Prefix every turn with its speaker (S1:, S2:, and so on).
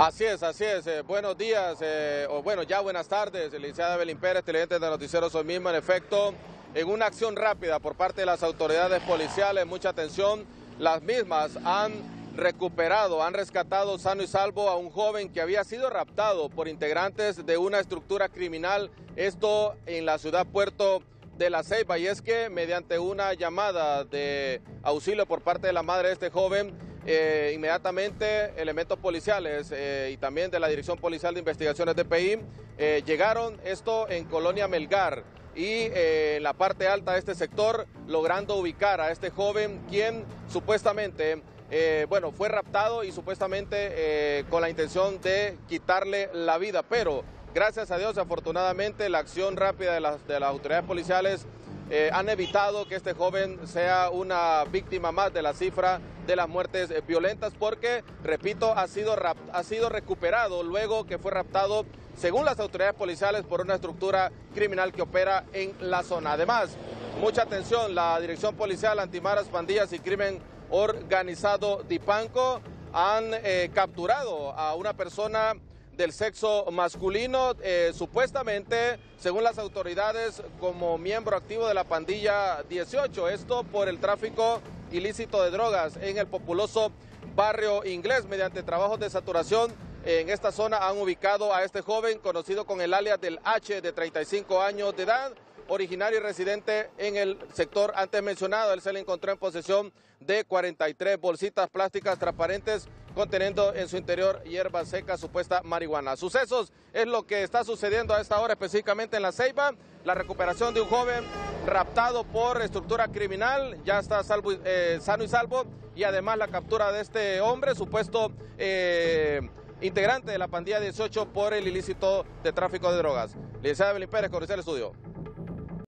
S1: Así es. Buenos días, ya buenas tardes, licenciada Evelyn Pérez, televidente de Noticieros Hoy Mismo. En efecto, en una acción rápida por parte de las autoridades policiales, mucha atención, las mismas han rescatado sano y salvo a un joven que había sido raptado por integrantes de una estructura criminal, esto en la ciudad puerto de La Ceiba, y es que mediante una llamada de auxilio por parte de la madre de este joven, inmediatamente elementos policiales y también de la Dirección Policial de Investigaciones de PI llegaron, esto en Colonia Melgar, y en la parte alta de este sector, logrando ubicar a este joven, quien supuestamente fue raptado y supuestamente con la intención de quitarle la vida, pero gracias a Dios, afortunadamente, la acción rápida de las autoridades policiales han evitado que este joven sea una víctima más de la cifra de las muertes violentas, porque, repito, ha sido recuperado luego que fue raptado, según las autoridades policiales, por una estructura criminal que opera en la zona. Además, mucha atención, la Dirección Policial Antimaras, Pandillas y Crimen Organizado DIPANCO han capturado a una persona del sexo masculino, supuestamente, según las autoridades, como miembro activo de la pandilla 18, esto por el tráfico ilícito de drogas en el populoso barrio Inglés. Mediante trabajos de saturación en esta zona han ubicado a este joven, conocido con el alias del H, de 35 años de edad, originario y residente en el sector antes mencionado. Él se le encontró en posesión de 43 bolsitas plásticas transparentes conteniendo en su interior hierba seca, supuesta marihuana. Sucesos es lo que está sucediendo a esta hora, específicamente en La Ceiba. La recuperación de un joven raptado por estructura criminal, ya está sano y salvo, y además la captura de este hombre, supuesto integrante de la pandilla 18, por el ilícito de tráfico de drogas. Licenciada Evelyn Pérez, con el estudio.